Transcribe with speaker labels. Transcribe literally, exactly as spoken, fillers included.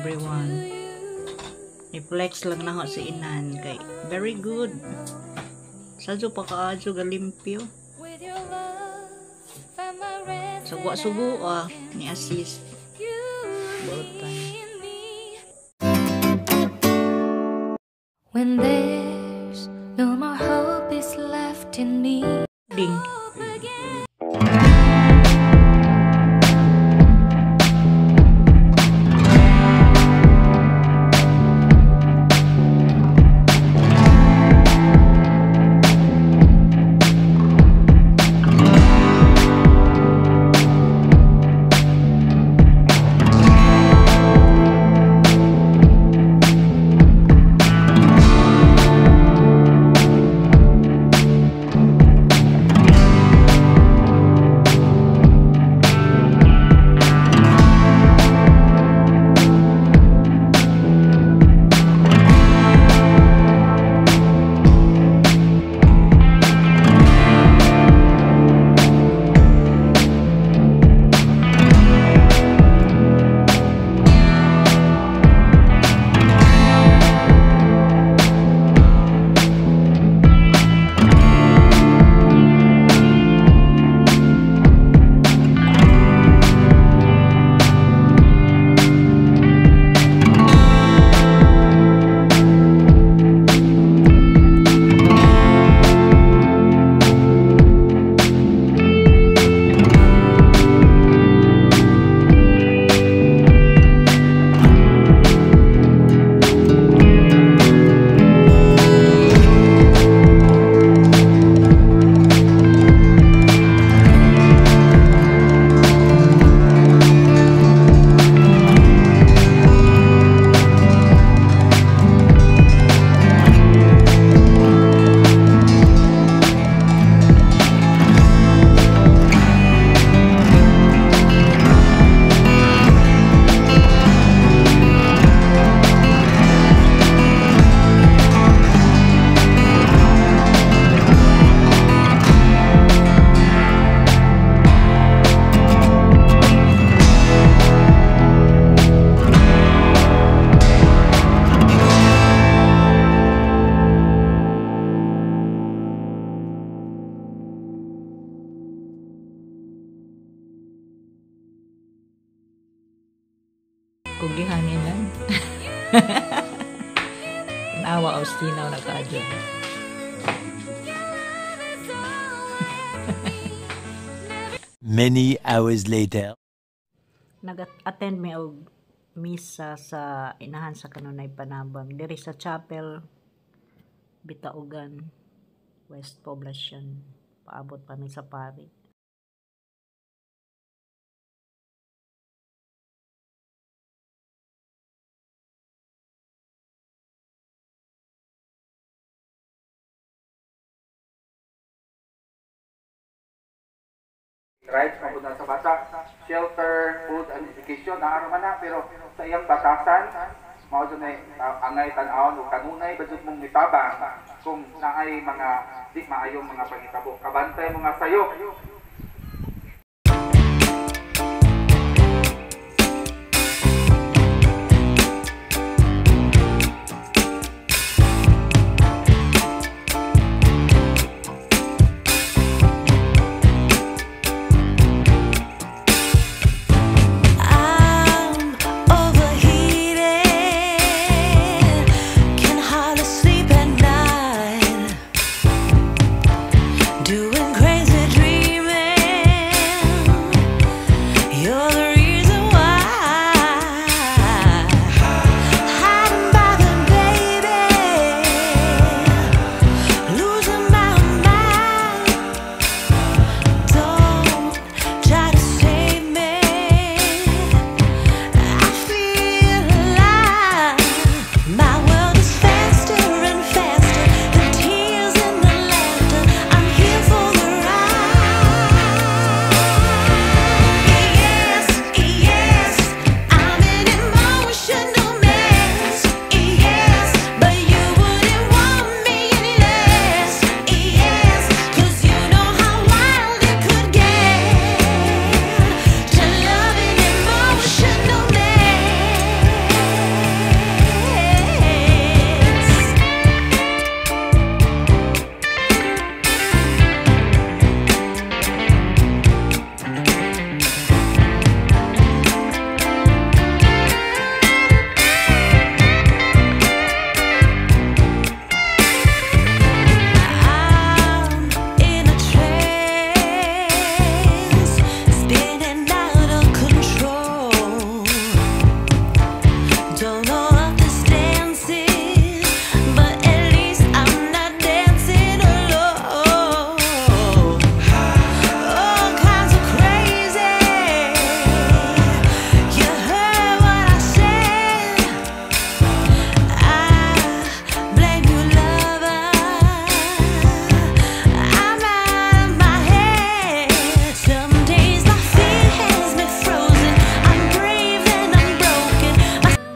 Speaker 1: everyone. I-flex lang na ho si Inan kay very good. Sadyo pa kaadyo galimpyo. Sugo-sugo ah ni assist. Bautan.
Speaker 2: When there's no more hope is left in me.
Speaker 1: Ding. Kugihan nila. Nawa Austinaw na kadyo.
Speaker 3: Many hours later.
Speaker 1: Nag-attend mi og misa sa inahan sa kanunay Panabang diri sa chapel Bitaugan, West Poblacion. Paabot pa mi sa pari.
Speaker 4: Rights mabuna sa bata, shelter, food, and education, naaraman na, pero sa iyang batasan, mao dyan ay uh, angay tanawon o kanunay, badyo mong nitabang kung naay mga di maayong mga pangitabo. Kabantay mga sayo,